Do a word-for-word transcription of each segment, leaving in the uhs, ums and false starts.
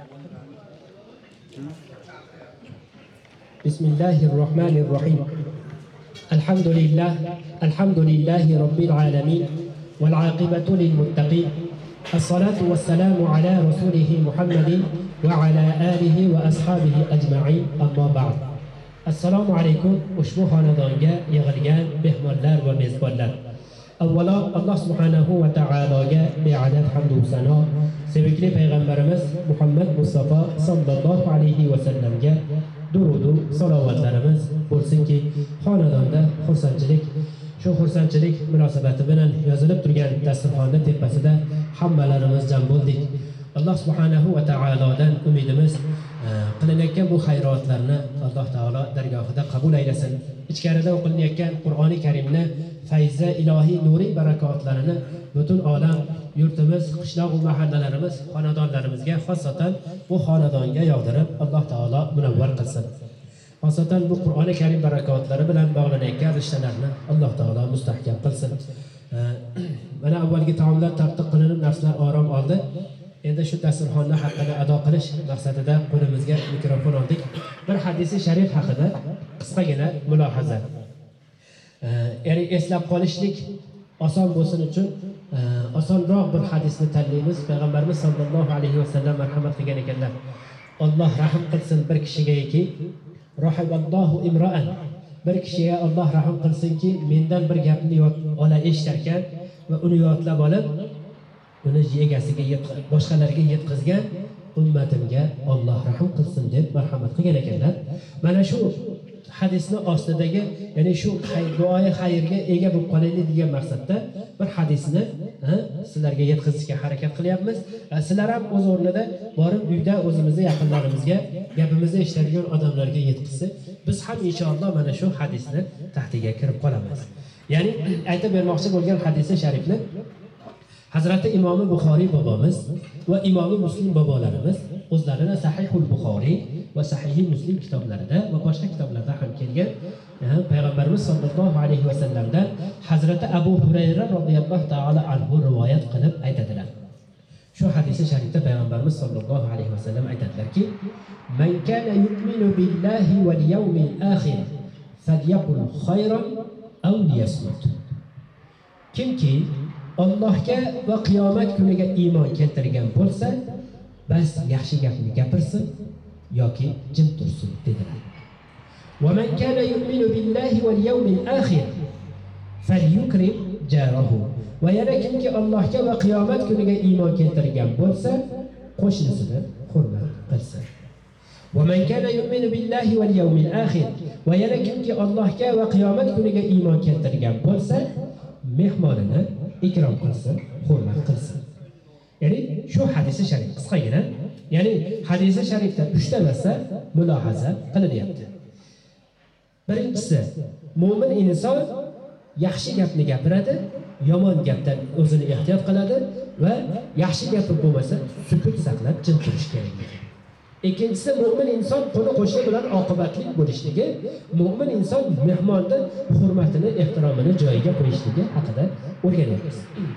بسم الله الرحمن الرحيم. الحمد لله الحمد لله رب العالمين والعاقبة للمتقين. الصلاة والسلام على رسوله محمد وعلى آله وأصحابه أجمعين. أما بعد. السلام عليكم. ushbu xonadonga yig'ilgan mehmonlar va mezbonlar. Avvalo Alloh subhanahu va taologa beadad hamd va sano, sevgili payg'ambarimiz Muhammad Mustafa sallallohu alayhi va sallamga durud va salovatlarimiz bo'lsinki, xonadonda xursandchilik, shu xursandchilik munosabati bilan yozilib turgan dasturxonning tepasida hammalarimiz jam bo'ldik. Alloh subhanahu va taolodan umidimiz qilinayotgan bu xayrotlarni Alloh taolo dargohida qabul aylasin. Ichkarida o'qilinayotgan Qur'oni Karimni fayza ilohiy nuriy barakotlarini butun olam, yurtimiz, qishloq va mahallalarimiz, xonadonlarimizga, xosatan bu xonadonga yog'dirib Alloh taolo munavvar qilsin. Xosatan bu Qur'oni Karim barakotlari bilan bog'lanayotgan rishtalarni Alloh taolo mustahkam qilsin. Mana avvalgi taomlar tartib qilinib, nafslar orom oldi. Endi shu dasturxonni haqqini ado qilish maqsadida qo'limizga mikrofon oldik. Bir hadisi sharif haqida qisqagina mulohaza. Ya'ni eslab qolishlik oson bo'lsin uchun osonroq bir hadisni tanlaymiz. Payg'ambarimiz sollallohu alayhi vasallam marhamat qilgan ekanlar. Alloh rahim qilsin bir kishigaki, rahimallohu imro'an. Bir kishiga Alloh rahim qilsinki, mendan bir gapni ola eshitarkan va uni yodlab olib, uni egasiga boshqalarga yetkazgan ummatimga Alloh rahim qilsin deb marhamat qilgan ekanlar. Mana shu hadisni ostidagi, ya'ni shu duoyi xayrga ega bo'lib qolaylik degan maqsadda bir hadisni sizlarga yetkazishga harakat qilyapmiz. Sizlar ham o'z o'rnida borib uyda o'zimizga, yaqinlarimizga, gapimizni eshitadigan odamlarga yetkazsa, biz ham inshaalloh mana shu hadisni tahtiga kirib qolamiz. Ya'ni aytib bermoqchi bo'lgan hadisi sharifni Hazrati Imom Buxoriy bobomiz va Imom Muslim bobolarimiz o'zlarini Sahihul Buxoriy va Sahih Muslim kitoblarida va boshqa kitoblarda ham kelgan payg'ambarimiz sollallohu alayhi va sallamdan Hazrati Abu Hurayra radhiyallohu ta'ala anhu rivoyat qilib aytadilar. Shu hadisi sharifda payg'ambarimiz sollallohu alayhi va sallam aytadilarki: "Man kana yu'minu billahi wal yawmil akhir falyaqul khayran aw liyasmut." Kimki Allohga va qiyomat kuniga iymon keltirgan bo'lsa, bas yaxshi gapni gapirsin yoki jim tursin dedilar. "Va man kana yu'minu billahi wal yawmil akhir falyukrim jarahu." Va yana kimki Allohga va qiyomat kuniga iymon keltirgan bo'lsa, qo'shnisini hurmat qilsin. "Va man kana yu'minu billahi wal yawmil akhir." Va yana kimki Allohga va qiyomat kuniga iymon keltirgan bo'lsa, mehmonini ikrom qilsin, hurmat qilsin. Ya'ni shu hadisi sharif qisqagina, ya'ni hadisi sharifda uchta narsa mulohaza qilinyapti. Birinchisi, mo'min inson yaxshi gapni gapiradi, yomon gapdan o'zini ehtiyot qiladi va yaxshi gapi bo'lmasa sukut saqlab jim turish kerak. Ikkinchisi, mo'min inson qo'ni qo'shni bilan oqibatli bo'lishligi, mo'min inson mehmonning hurmatini, ehtiromini joyiga qo'yishligi haqida o'rganyapmiz.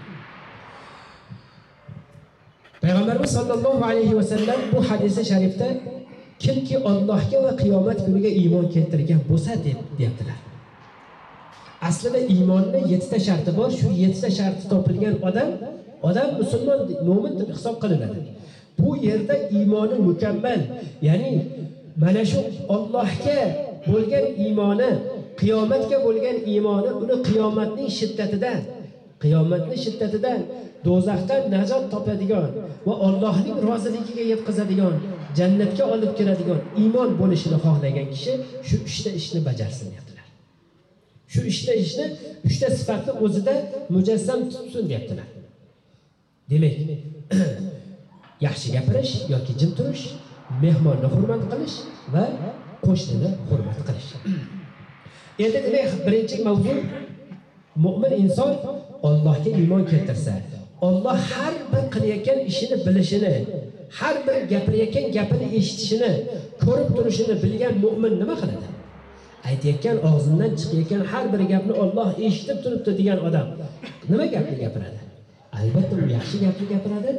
Payg'ambarimiz sollallohu alayhi va sallam bu hadisi sharifda kimki Allohga va qiyomat kuniga iymon keltirgan bo'lsa deb deyaptilar. Aslida iymonning yettita sharti bor. Shu yettita sharti topilgan odam, odam musulmon, mo'min deb hisob qilinadi. Bu yerda iymoni mukammal, ya'ni mana shu Allohga bo'lgan iymoni, qiyomatga bo'lgan iymoni uni qiyomatning shiddatidan, qiyomatning shiddatidan do'zaxdan najot topadigan va Allohning roziligiga yetkazadigan, jannatga olib kiradigan iymon bo'lishini xohlagan kishi shu uchta ishni bajarsin deyaptilar. Shu uchta ishni, uchta sifatni o'zida mujassam tutsin deyaptilar. Demak, yaxshi gapirish yoki jim turish, mehmonni hurmat qilish va qo'shnini hurmat qilish. Endi demak, birinchi mavzu, mu'min inson Allohga iymon keltirsa, Alloh har bir qilayotgan ishini bilishini, har bir gapirayotgan gapini eshitishini, ko'rib turishini bilgan mu'min nima qiladi? Aytayotgan og'zidan chiqayotgan har bir gapni Alloh eshitib turibdi degan odam nima gapni gapiradi? Albatta u yaxshi gapni gapiradi.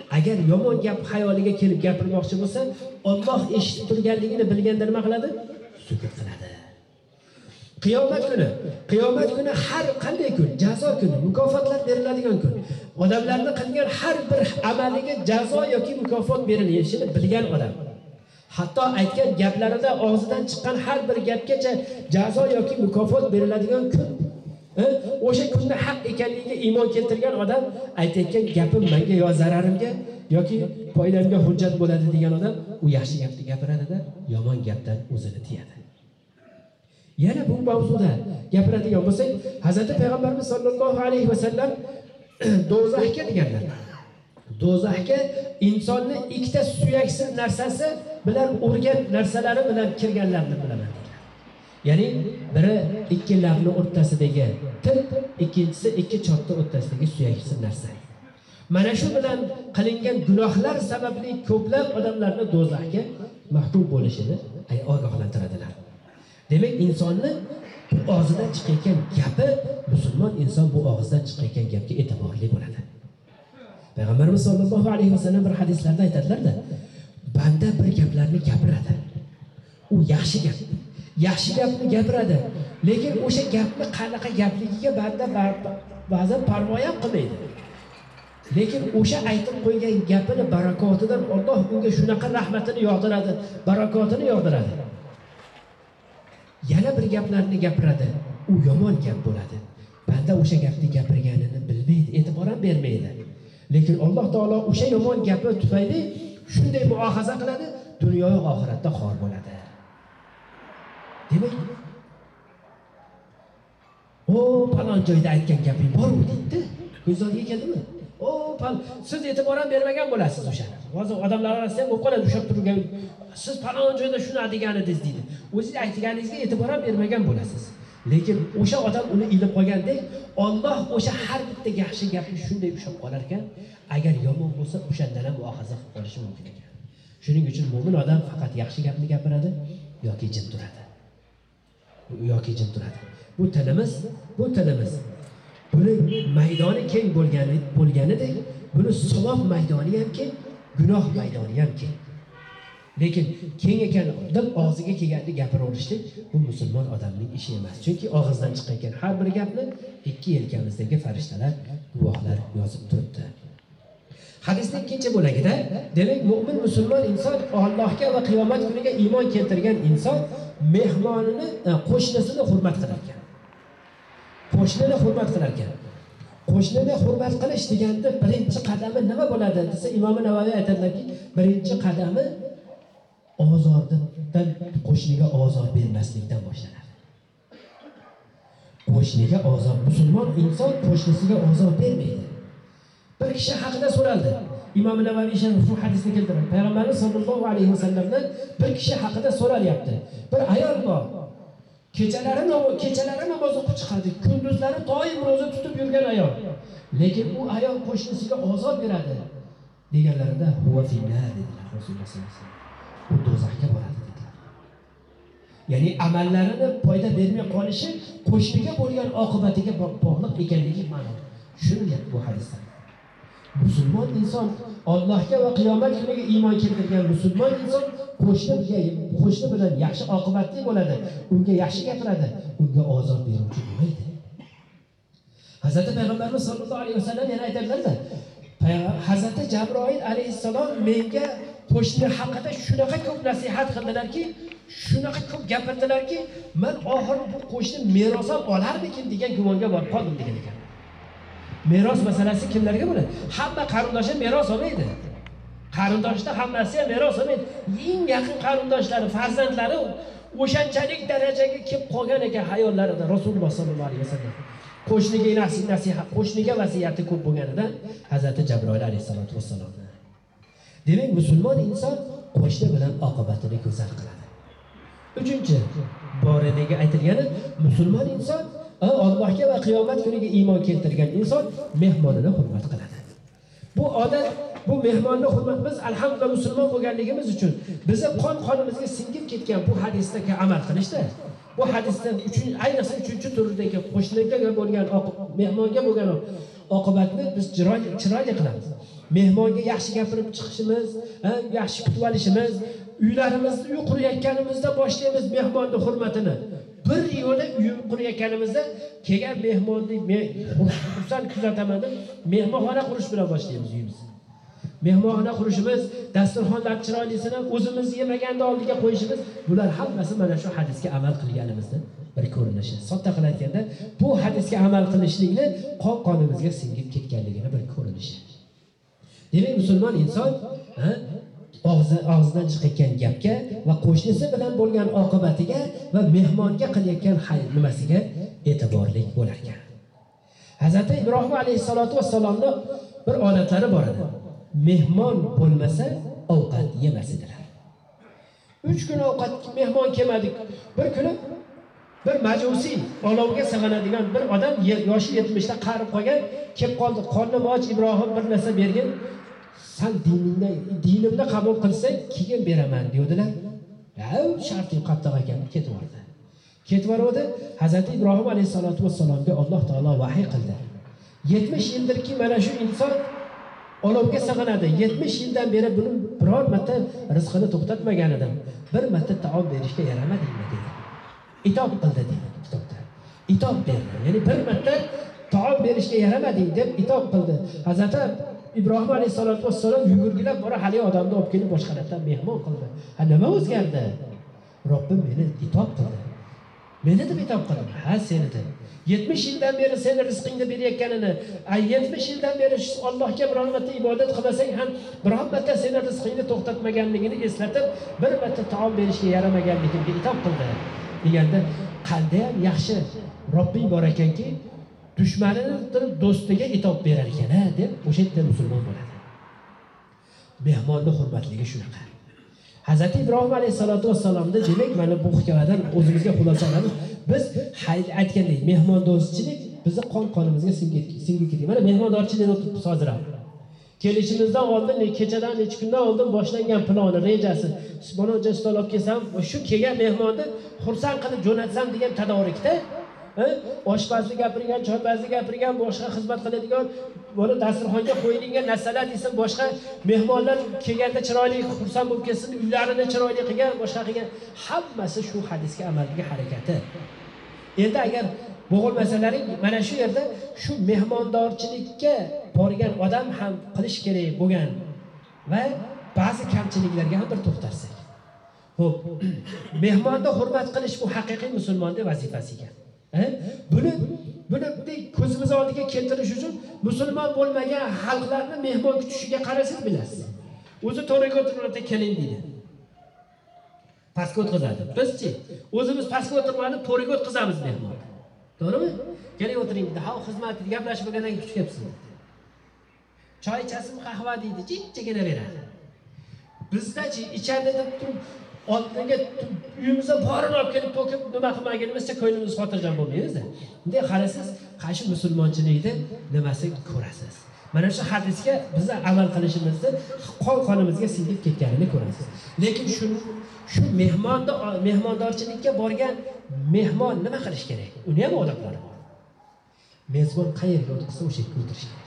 Agar yomon gap xayoliga kelib gapirmoqchi bo'lsa, Alloh eshitib turganligini bilganda nima qiladi? Sukut qiladi. Qiyomat kuni, qiyomat kuni har qanday kun, jazo kuni, mukofotlar beriladigan kun. Odamlarning qilgan har bir amaliga jazo yoki mukofot berilishini bilgan odam. Hatto aytgan gaplarida og'zidan chiqqan har bir gapgacha jazo yoki mukofot beriladigan kun. O'sha kunni haq ekanligiga iymon keltirgan odam aytayotgan gapim menga yo zararimga yoki foydamga hujjat bo'ladi degan odam u yaxshi gapni gapiradi-da, yomon gapdan o'zini tiyadi. Yana bu mavzuda gapiradigan bo'lsak, Hazrat Payg'ambarimiz sollallohu alayhi vasallam do'zaxga deganlar. Do'zaxga insonni ikkita suyaksiz narsasi bilan urgan narsalari bilan kirganlarni bilaman. Ya'ni biri ikki labni o'rtasidagi til, ikkinchisi ikki cho'tta o'rtasidagi suyaksiz narsa. Mana shu bilan qilingan gunohlar sababli ko'plab odamlarni do'zaxga mahkum bo'lishini ogohlantiradilar. Demak, insonni og'zidan chiqayotgan gapi, musulmon inson bu og'izdan chiqayotgan gapga e'tiborli bo'ladi. Payg'ambarimiz sollallohu alayhi vasallam bir hadislarda aytadilar-da, banda bir gaplarni gapiradi. U yaxshi gap. Yaxshi gapni gapiradi, lekin o'sha gapni qanaqa gapligiga banda ba'zan parvo ham qilmaydi. Lekin o'sha aytib qo'ygan gapini barakotidan Alloh unga shunaqa rahmatini yog'diradi, barakotini yog'diradi. Yana bir gaplarni gapiradi, u yomon gap bo'ladi. Banda o'sha gapni gapirganini bilmaydi, e'tibor ham bermaydi. Lekin Alloh taolo o'sha yomon gapi tufayli shunday muohaza qiladi, dunyo va oxiratda xor bo'ladi. Demak, o falon joyda aytgan gaping bormi deydi. Ko'zingizga keldimi? O fal siz e'tibor ham bermagan bo'lasiz o'sha. Hozir odamlar orasida ham o'qoladi ushlab turgan. Siz falon joyda shuni deganingiz deydi. O'zingiz aytganingizga e'tibor ham bermagan bo'lasiz. Lekin o'sha odam uni ilib qolgandek, Alloh o'sha har bitta yaxshi gapni shunday ushlab qolar ekan, agar yomon bo'lsa o'shandan ham muohaza qilib qolishi mumkin ekan. Shuning uchun mu'min odam faqat yaxshi gapni gapiradi yoki jim turadi. yoki jim turadi. Bu tilimiz, bu tilimiz. Buni maydoni keng bo'lgani bo'lganidek, buni savob maydoni ham keng, gunoh maydoni ham keng. Lekin keng ekan deb og'ziga kelganini gapiraverishlik bu musulmon odamning ishi emas. Chunki og'izdan chiqqan har bir gapni ikki yelkamizdagi farishtalar, guvohlar yozib turibdi. Hadisning ikkinchi bo'lagida, demak mu'min musulmon inson Allohga va qiyomat kuniga iymon keltirgan inson mehmonini, qo'shnisini hurmat qilar ekan. Qo'shnini hurmat qilar ekan. Qo'shnini hurmat qilish deganda birinchi qadami nima bo'ladi desa, Imom Navoiy aytadilarki, birinchi qadami ozordan, qo'shniga ozor bermaslikdan boshlanadi. Qo'shniga ozor, musulmon inson qo'shnisiga ozor bermaydi. Bir kishi haqida so'raldi. Imom Navoiy shu hadisni keltiradi. Payg'ambarimiz sollallohu alayhi vasallamdan bir kishi haqida so'ralyapti. Bir ayol bor. Kechalari kechalari namoz o'qib chiqadi, kunduzlari doim roza tutib yurgan ayol. Lekin u ayol qo'shnisiga ozor beradi. Deganlarida huwa finnar dedilar Rasululloh sollallohu alayhi vasallam. U do'zaxga boradi dedilar. Ya'ni amallarini foyda bermay qolishi qo'shniga bo'lgan oqibatiga bog'liq ekanligi ma'lum. Shuni gap bu hadisda. Musulmon inson Allohga va qiyomat kuniga iymon keltirgan musulmon inson qo'shniga qo'shni bilan yaxshi oqibatli bo'ladi, unga yaxshi gapiradi, unga ozor beruvchi bo'lmaydi. Hazrat Payg'ambarimiz sollallohu alayhi vasallam yana aytadilar-da, Hazrat Jabroil alayhissalom menga qo'shni haqida shunaqa ko'p nasihat qildilarki, shunaqa ko'p gapirdilarki, men oxiri bu qo'shni meros ham olarmikin degan gumonga borib qoldim degan ekan. Meros masalasi kimlarga bo'ladi? Hamma qarindoshi meros olmaydi. Qarindoshda hammasi ham meros olmaydi. Eng yaqin qarindoshlari, farzandlari o'shanchalik darajaga kelib qolgan ekan hayollarida Rasululloh sollallohu alayhi vasallam. Qo'shniga nasihat, qo'shniga vasiyati ko'p bo'lganidan Hazrat Jabroil alayhisolatu vassalom. Demak, musulmon inson qo'shni bilan oqibatini go'zal qiladi. Uchinchi boradagi aytilgani musulmon inson Allohga va qiyomat kuniga iymon keltirgan inson mehmonini hurmat qiladi. Bu odat, bu mehmonni hurmat biz alhamdulillah musulmon bo'lganligimiz uchun bizni qon qonimizga singib ketgan bu hadisdagi amal qilishda. Bu hadisdan uchinchi ayniqsa uchinchi turdagi qo'shniga bo'lgan mehmonga bo'lgan oqibatni biz chiroyli qilamiz. mehmonga yaxshi gapirib chiqishimiz, yaxshi kutib olishimiz, uylarimizni uy qurayotganimizda boshlaymiz mehmonning hurmatini. Bir yo'la uy qurayotganimizda kelgan mehmonni xursand kuzataman deb mehmonxona qurish bilan boshlaymiz uyimizni. Mehmonxona qurishimiz, dasturxonlar chiroylisini o'zimiz yemaganda oldiga qo'yishimiz, bular hammasi mana shu hadisga amal qilganimizning bir ko'rinishi. Sodda qilayotganda bu hadisga amal qilishlikni qon qonimizga singib ketganligini bir ko'rinishi. Demak, musulmon inson og'zidan chiqayotgan gapga va qo'shnisi bilan bo'lgan oqibatiga va mehmonga qilayotgan xayr nimasiga e'tiborli bo'lar ekan. Hazrat Ibrohim alayhisolatu vassalomning bir odatlari bor edi. Mehmon bo'lmasa ovqat yemas edilar. uch kun ovqat mehmon kelmadik. Bir kuni bir majusiy, olovga sig'inadigan bir odam yoshi yetmishda qarib qolgan, kelib qoldi. Qornim och, Ibrohim bir narsa bergin. Sen diningni, dinimni qabul qilsang, keyin beraman dedilar. Ha, sharti qattiq ekan, ketib bordi. Ketib bordi. Hazrat Ibrohim alayhisolatu vassalomga Alloh taolo vahiy qildi. yetmish yildirki mana shu inson olovga sig'inadi. yetmish yildan beri buni biror marta rizqini to'xtatmagan edim. Bir marta taom berishga yaramadingmi dedi. Itob qildi dedi kitobda. Itob berdi. Ya'ni bir marta taom berishga yaramading deb itob qildi. Hazrat Ibrohim alayhisolatu vassalom yugurgilab bora hali odamni olib kelib boshqalardan mehmon qildi. Ha, nima o'zgardi? Robbim meni itob qildi. Meni deb itob qildi. Ha, seni deb. yetmish yildan beri seni rizqingni berayotganini, yetmish yildan beri Allohga biror marta ibodat qilmasang ham biror marta seni rizqingni to'xtatmaganligini eslatib, bir marta taom berishga yaramaganligini itob qildi. Deganda qanday ham yaxshi Robbing bor ekanki, dushmanini do'stiga itob berar ekan, deb o'sha yerda musulmon bo'ladi. Mehmonning hurmatligi shunaqa. Hazrat Ibrohim alayhisolatu vassalomda demak mana bu hikoyadan o'zimizga xulosa olamiz. Biz aytgandek mehmondo'stchilik bizni qon qonimizga singib ketgan. Mana mehmondorchilik o'tibmiz hozir ham. Kelishimizdan oldin, kechadan necha kundan oldin boshlangan plani, rejasi, mana stol olib kelsam, shu kelgan mehmonni xursand qilib jo'natsam degan tadorikda, oshpazlik gapirgan, choypazlik gapirgan, boshqa xizmat qiladigan, buni dasturxonga qo'yilgan narsalar desin, boshqa mehmonlar kelganda chiroyli xursand bo'lib kelsin, uylarini chiroyli qilgan, boshqa qilgan, hammasi shu hadisga amalga harakati. Endi agar bo'g'ilmasalaring mana shu yerda shu mehmondorchilikka borgan odam ham qilish kerak bo'lgan va ba'zi kamchiliklarga ham bir to'xtalsak. Xo'p, mehmonni hurmat qilish bu haqiqiy musulmonning vazifasi ekan. Buni buni ko'zimiz oldiga keltirish uchun musulmon bo'lmagan xalqlarni mehmon kutishiga qarasangiz bilasiz. O'zi to'raga o'tirib keling deydi. Pastga o'tkazadi. Bizchi o'zimiz pastga o'tirmani to'raga o'tkazamiz mehmon. To'g'rimi? Keling o'tiring dedi. Ha, xizmatni gaplashib bo'lgandan keyin kutib kelibsiz. Choy ichasizmi, qahva deydi, jinchigina beradi. Bizdachi ichadi deb turib oldiga uyimizga borini olib kelib to'kib nima qilmaganimizcha ko'nglimiz xotirjam bo'lmaymiz-da. Bunday qarasiz, qaysi musulmonchilikda nimasi ko'rasiz. Mana shu hadisga biz amal qilishimizni qon qonimizga singib ketganini ko'rasiz. Lekin shu shu mehmonda mehmondorchilikka borgan mehmon nima qilish kerak? Uni ham odoblari bor. Mezbon qayerga o'tqizsa o'sha yerga o'tirish kerak.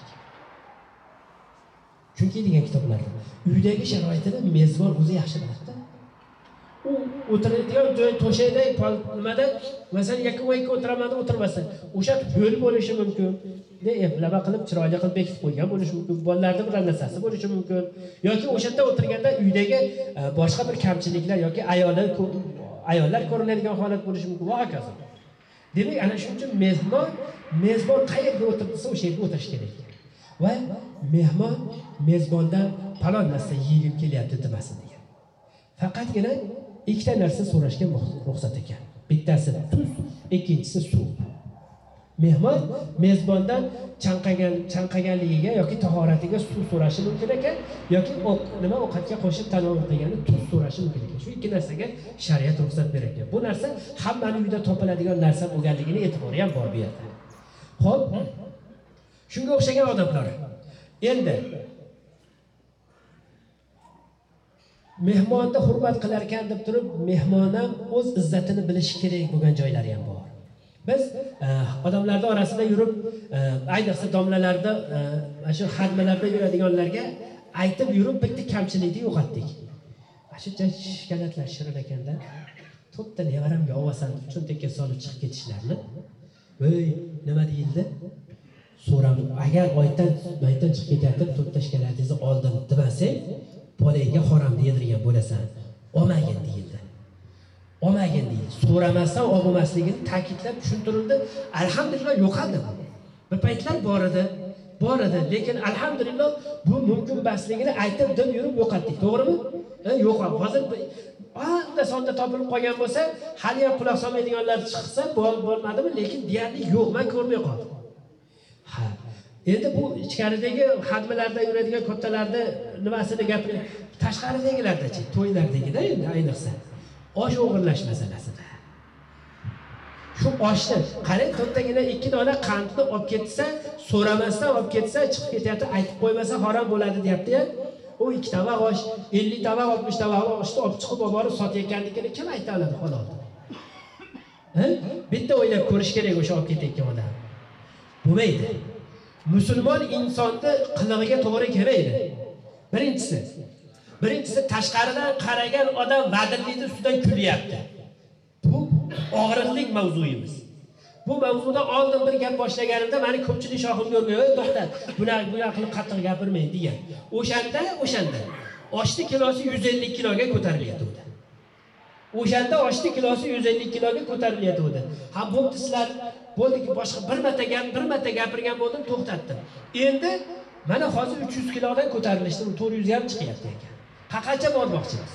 Chunki degan kitoblarda uydagi sharoitini mezbon o'zi yaxshi biladi. U o'tiradigan joy to'shayda, nimada, masalan, yakka-yakka o'tiraman deb o'tirmasa, o'sha yo'l bo'lishi mumkin. Ne eplama qilib chiroyli qilib bekitib qo'ygan bo'lishi mumkin. Bolalarda bir narsasi bo'lishi mumkin. Yoki o'sha yerda o'tirganda uydagi boshqa bir kamchiliklar yoki ayollar ayollar ko'rinadigan holat bo'lishi mumkin va hokazo. Demak, ana shuning uchun mehmon mezbon qayerga o'tirsa o'sha yerga o'tirish kerak. Va mehmon mezbondan falon narsa yeyib kelyapti demasin degan. Faqatgina ikkita narsa so'rashga ruxsat ekan. Bittasi tuz, ikkinchisi suv. Mehmon mezbondan chanqagan chanqaganligiga yoki tahoratiga suv so'rashi mumkin ekan, yoki nima ovqatga qo'shib tanovul qilgani tuz so'rashi mumkin ekan. Shu ikki narsaga shariat ruxsat bergan. Bu narsa hammaning uyida topiladigan narsa bo'lganligini e'tibori ham bor bu yerda. Xo'p, shunga o'xshagan odamlar. Endi mehmonni hurmat qilar ekan deb turib, mehmon ham o'z izzatini bilishi kerak bo'lgan joylari ham bor. Biz e, odamlarning orasida yurib, e, ayniqsa domlalarda, e, shu xadmalarda yuradiganlarga aytib yurib bitta kamchilikni yo'qotdik. Shuncha shikolatlar shirin ekanda, to'rtta nevaramga ovasan cho'ntakka solib chiqib ketishlarini. Voy, nima deyildi? So'ram, agar oydan oydan chiqib ketayotib to'rtta shikolatingizni oldim demasang, bolaga haromni yedirgan bo'lasan. Olmagin deyildi. Olmagin deyildi. So'ramasdan olmasligini ta'kidlab tushuntirildi. Alhamdulillah yo'qoldi. Bir paytlar bor edi, bor edi, lekin alhamdulillah bu mumkin emasligini aytib deb yurib yo'qotdik, to'g'rimi? Yo'q, hozir anda sonda topilib qolgan bo'lsa, hali ham quloq solmaydiganlar chiqsa bo'lmadimi, lekin deyarli yo'q, men ko'rmay qoldim. Ha. Endi bu ichkaridagi xadmalarda yuradigan kattalarda nimasini gapirib, tashqaridagilarda-chi, to'ylardagida endi ayniqsa osh o'g'irlash masalasida. Shu oshni qarang, to'ttagina ikki dona qandni olib ketsa, so'ramasdan olib ketsa, chiqib ketyapti, aytib qo'ymasa harom bo'ladi, deyapti-ya. O ikki tabaq osh, ellik tabaq, oltmish tabaq oshni olib chiqib borib sotayotganligini kim ayta oladi, xolos? Ha? Bitta o'ylab ko'rish kerak o'sha olib ketayotgan odam. Bo'lmaydi. Musulmon insonni qilig'iga to'g'ri kelmaydi. Birinchisi, birinchisi tashqaridan qaragan odam va'dallikni ustidan kulyapti. Bu og'riqlik mavzuyimiz. Bu mavzuda oldin bir gap boshlaganimda meni ko'pchilik shohim ko'rgan, to'xta, buni bunaqa qilib qattiq gapirmang degan. O'shanda, o'shanda oshni kilosi yuz ellik kiloga ko'tarilyapti. O'shanda oshni kilosi yuz ellik kiloga ko'tarilyapti. Ha, bo'pti sizlar, bo'ldiki boshqa bir marta gap, bir marta gapirgan bo'ldim, to'xtatdim. Endi mana hozir uch yuz kilodan ko'tarilishdi, to'rt yuz ham chiqyapti ekan. Qaqacha bormoqchimiz?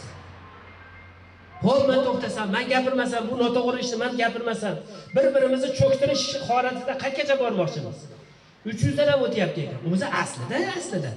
Hop, men to'xtasam, men gapirmasam, bu noto'g'ri ishni men gapirmasam, bir-birimizni cho'ktirish holatida qanchacha bormoqchimiz? uch yuz dan ham o'tyapti ekan. O'zi aslida, aslida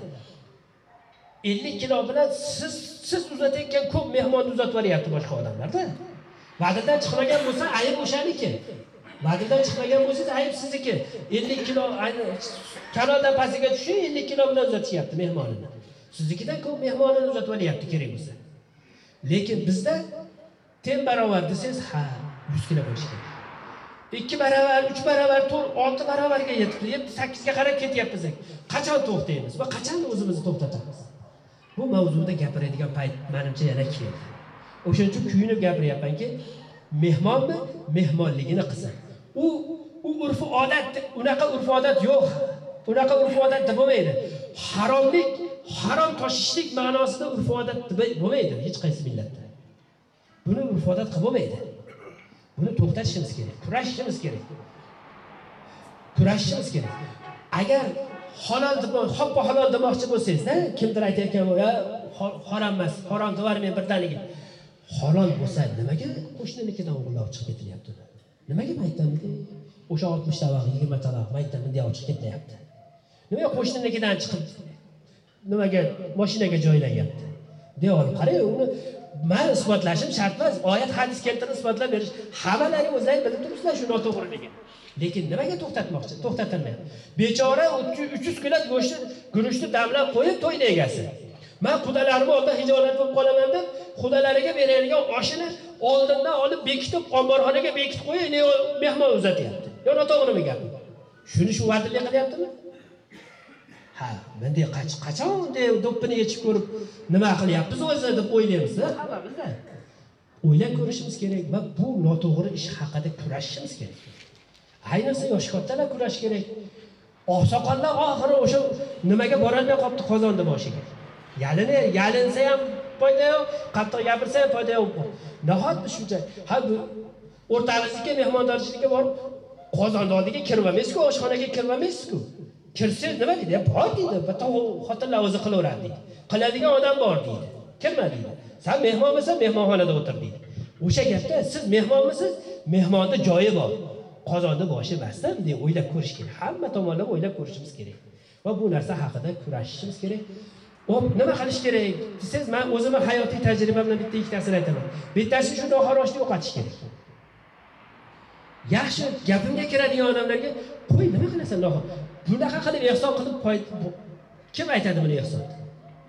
ellik kilo bilan siz siz uzatayotgan ko'p mehmonni uzatib yuryapti boshqa odamlarda. Va'dadan chiqmagan bo'lsa, ayb o'shaniki. Va'dadan chiqmagan bo'lsa, ayb sizniki. ellik kilo ayni kanaldan pastiga tushib, ellik kilo bilan uzatishyapti mehmonini. Siznikidan ko'p mehmonini uzatib yuryapti kerak bo'lsa. Lekin bizda ten barobar desangiz, ha, yuz kilo bo'lishi kerak. ikki barobar, uch barobar, to'rt, olti barobarga yetib, yetti, sakkizga qarab ketyapmiz. Qachon to'xtaymiz va qachon o'zimizni to'xtatamiz? Bu mavzuda gapiradigan payt menimcha yana keldi. O'shaning uchun kuyinib gapiryapmanki, mehmonmi, mehmonligini qilsin. U u urf odat, unaqa urf odat yo'q. Unaqa urf odat bo'lmaydi. Haromlik, harom toshishlik ma'nosida urf odat bo'lmaydi hech qaysi millatda. Buni urf odat qilib bo'lmaydi. Buni to'xtatishimiz kerak, kurashishimiz kerak. Kurashishimiz kerak. Agar halol deb, hoppa halol demoqchi bo'lsangiz-da, kimdir aytayotgan bo'la, harom emas, harom devormang birdaniga. Halol bo'lsa nimaga qo'shninikidan o'g'irlab chiqib ketilyapti? Nimaga maytanda o'sha oltmish tabaq, yigirma tabaq maytanda bunday olib chiqib ketyapti? Nimaga qo'shninikidan chiqib nimaga mashinaga joylanyapti? Deyolib, qarang, uni men isbotlashim shart emas. Oyat hadis keltirib isbotlab berish, hammalaring o'zlaringiz bilib turibsizlar shu noto'g'riligini. Lekin nimaga to'xtatmoqchi? To'xtatilmaydi. Bechora uch yuz kilo go'shtni, guruchni damlab qo'yib to'yni egasi. Men qudalarim oldida hijolat bo'lib qolaman deb, qudalariga beradigan oshini oldindan olib bekitib, omborxonaga bekitib qo'yib, ne mehmon uzatyapti. Yo, noto'g'rimi gap? Shuni shu va'dalik qilyaptimi? Ha, mendek qachon unday do'ppini yechib ko'rib, nima qilyapmiz o'zi deb o'ylaymiz, hammamizda. O'ylab ko'rishimiz kerak va bu noto'g'ri ish haqida kurashishimiz kerak. Ayniqsa yosh kattalar kurash kerak. Oqsoqollar oxiri o'sha nimaga borolmay qolibdi qozonni boshiga. Yalini, yalinsa ham foyda yo'q, qattiq gapirsa ham foyda yo'q. Nahotki shuncha, ha bu o'rtag'izga mehmondorchilikka borib, qozonni oldiga kirmamaysiz-ku, oshxonaga kirmamaysiz-ku. Kirsiz nima deydi? Bor deydi, bitta xotinlar o'zi qilaveradi deydi. Qiladigan odam bor deydi. Kirma deydi. Sen mehmonmisan, mehmonxonada o'tir deydi. O'sha gapda siz mehmonmisiz? Mehmonning joyi bor. Qozonni boshi emasdan deb o'ylab ko'rish kerak. Hamma tomonlama o'ylab ko'rishimiz kerak. Va bu narsa haqida kurashishimiz kerak. Hop, nima qilish kerak? Siz, men o'zimning hayotiy tajribamdan bitta ikkitasini aytaman. Bittasi shu noxoroshni yo'qotish kerak. Yaxshi gapimga kiradigan odamlarga, "Qo'y, nima qilasan noxor? Bunaqa qilib ehson qilib kim aytadi buni ehson?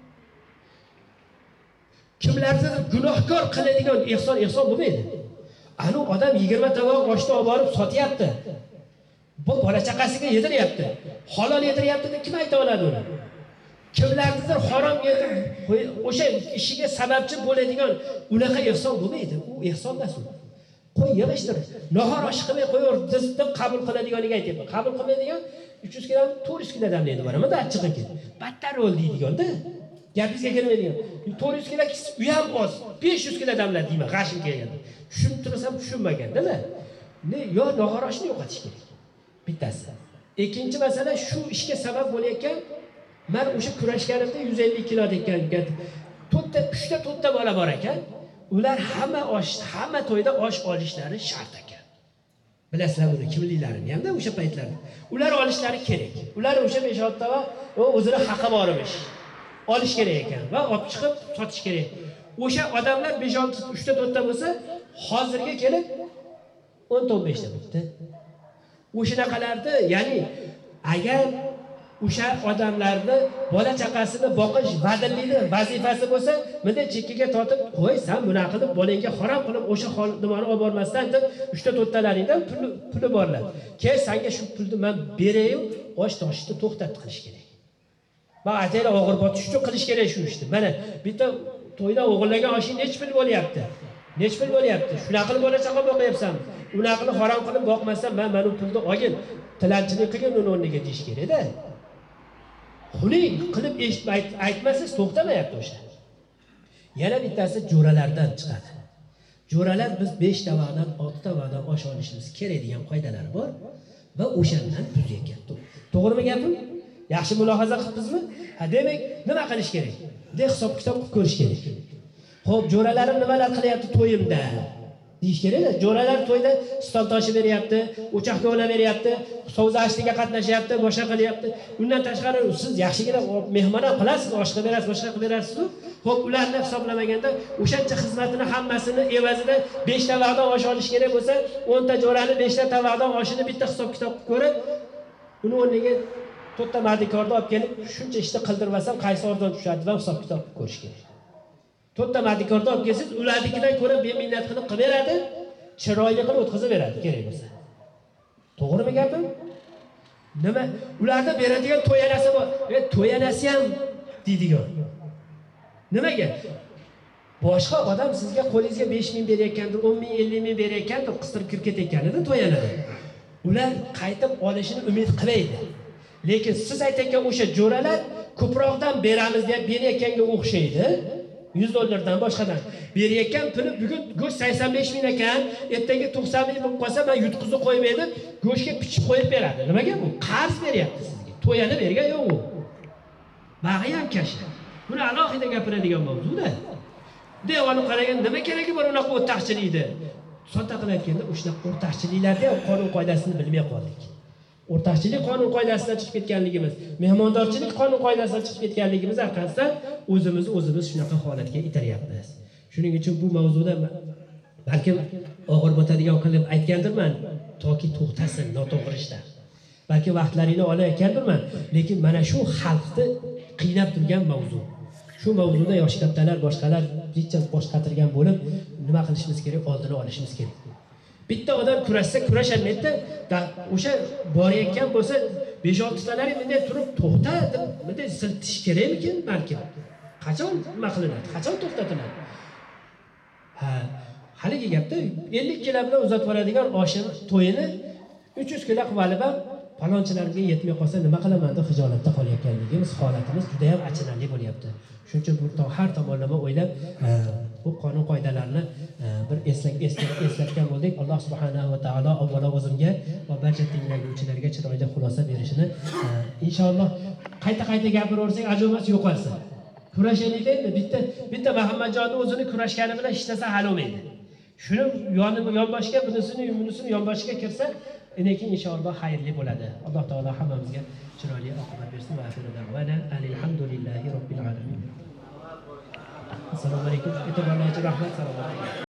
Kimlardir gunohkor qiladigan ehson ehson bo'lmaydi. Anu odam yigirma tovoq oshni olib borib sotyapti. Bu bola chaqasiga yediryapti. Halol yediryapti deb kim ayta oladi uni? Kimlardir harom yedirib o'sha ishiga sababchi bo'ladigan unaqa ehson bo'lmaydi. U ehson emas u. Qo'y yig'ishtir. Nahor osh qilmay qo'yaver deb qabul qiladiganiga aytayapman. Qabul qilmaydigan uch yuz kilo, to'rt yuz kilo damlaydi boraman da achchiq ekan. Battar o'l deydigan-da. Gapingizga kelmaydigan. to'rt yuz kilo u ham oz. besh yuz kilo damladi deyman, g'ashim kelganda. Tushuntirsam tushunmagan-da. Ne, yo nahor oshni yo'qotish kerak. Bittasi. Ikkinchi masala shu ishga sabab bo'layotgan men o'sha kurashganimda yuz ellik kilo degan gap. To'rtta, uchta to'rtta bola bor ekan. Ular hamma osh, hamma to'yda osh olishlari shart ekan. Bilasizlar buni, kimliklarini hamda o'sha paytlarda. Ular olishlari kerak. Ular o'sha besh olti va o'zini haqqi bor emish. Olish kerak ekan va olib chiqib sotish kerak. O'sha odamlar besh olti, uchta to'rtta bo'lsa, hozirga kelib o'n o'n besh ta bo'ldi. O'shanaqalarni, ya'ni agar o'sha odamlarni bola chaqasini boqish vazirligi vazifasi bo'lsa, bunda chekkaga tortib qo'y, sen buni qilib bolangga harom qilib o'sha nimani olib bormasdan deb uchta to'rttalaringdan pul puli borlar. Keyin senga shu pulni men berayu, osh toshishni to'xtat qilish kerak. Men aytaylar og'ir botishni qilish kerak shu ishni. Mana bitta to'yda o'g'irlagan oshing nech pul bo'lyapti? Nech pul bo'lyapti? Shunaqa qilib bola chaqa boqyapsan. Unaqa qilib harom qilib boqmasdan men mana bu pulni olgin, tilanchilik qilgin uni o'rniga deyish kerak-da. Xuling qilib eshitib aytmasiz to'xtamayapti o'sha. Yana bittasi jo'ralardan chiqadi. Jo'ralar biz besh tavaqdan, olti tavaqdan osh olishimiz kerak degan qoidalar bor va o'shandan tuzyapti. To'g'rimi gapim? Yaxshi mulohaza qilibsizmi? Ha, demak, nima qilish kerak? De hisob kitob qilib ko'rish kerak. Xo'p, jo'ralarim nimalar qilyapti to'yimda? Deyish kerak-da. Jo'ralar to'yda stol toshi beryapti, o'choqga o'la beryapti, sovzashligiga qatnashyapti, boshqa qilyapti. Undan tashqari siz yaxshigina mehmon ham qilasiz, osh qilib berasiz, boshqa qilib berasiz-ku. Xo'p, ularni hisoblamaganda o'shancha xizmatini hammasini evazida besh ta vaqtdan osh olish kerak bo'lsa, o'n ta jo'rani besh ta vaqtdan oshini bitta hisob kitob qilib ko'rib, uni o'rniga to'rtta mardikorni olib kelib, shuncha ishni qildirmasam qaysi o'rdan tushadi va hisob kitob qilib ko'rish kerak. To'rtta mardikorni olib kelsiz, ularnikidan ko'ra beminnat qilib qilib beradi, chiroyli qilib o'tkazib beradi kerak bo'lsa. To'g'rimi gapim? Nima? Ularda beradigan to'yanasi bor. E, to'yanasi ham deydigan. Nimaga? Boshqa odam sizga qo'lingizga besh ming berayotgandir, o'n ming, ellik ming berayotgandir, qistirib kirib ketayotganida to'yanadi. Ular qaytib olishini umid qilmaydi. Lekin siz aytayotgan o'sha jo'ralar ko'proqdan beramiz deb berayotganga o'xshaydi. yuz dollardan boshqadan berayotgan puli bugun go'sht sakson besh ming ekan, ertaga to'qson ming bo'lib qolsa, men yutqizib qo'ymaydim, go'shtga pichib qo'yib beradi. Nimaga bu? Qarz beryapti sizga. To'yani bergan yo'q u. Bag'i ham kasha. Buni alohida gapiradigan mavzuda. Devoni qaragan nima keragi bor unaqa o'rtaqchilikda? Sota qilayotganda o'sha o'rtaqchiliklarda ham qonun qoidasini bilmay qoldik. O'rtaqchilik qonun qoidasidan chiqib ketganligimiz, mehmondorchilik qonun qoidasidan chiqib ketganligimiz orqasidan o'zimizni o'zimiz shunaqa holatga itaryapmiz. Shuning uchun bu mavzuda balkim og'ir botadigan qilib aytgandirman, toki to'xtasin noto'g'ri ishlar. Balki vaqtlaringni olayotgandirman, lekin mana shu xalqni qiynab turgan mavzu. Shu mavzuda yosh kattalar, boshqalar jicha bosh qatirgan bo'lib, nima qilishimiz kerak, oldini olishimiz kerak. Bitta odam kurashsa kurashamaydi, o'sha borayotgan bo'lsa besh olti talari bunday turib to'xta deb bunday siltish kerakmikin balki. Qachon nima qilinadi? Qachon to'xtatiladi? Ha, haligi gapda ellik kilo bilan uzatib boradigan oshini to'yini uch yuz kilo qilib olib palonchilarga yetmay qolsa nima qilaman deb xijolatda qolayotganligimiz holatimiz juda ham achinarli bo'lyapti. Shuning uchun bu har tomonlama o'ylab bu qonun qoidalarni bir eslak eslatgan bo'ldik. Alloh subhanahu va taolo avvalo o'zimga va barcha tinglovchilarga chiroyli xulosa berishini inshaalloh qayta-qayta gapiraversak ajomas yo'qolsa. Kurashaylik endi bitta bitta Muhammadjonning o'zini kurashgani bilan hech narsa hal bo'lmaydi. Shuni yonima yonboshga bunisini bunisini yonboshga kirsa, lekin inshaalloh xayrli bo'ladi. Alloh taolo hammamizga chiroyli oqibat bersin va oxirida alhamdulillahi robbil alamin. Assalomu alaykum. E'tiborlarga rahmat. Assalomu alaykum.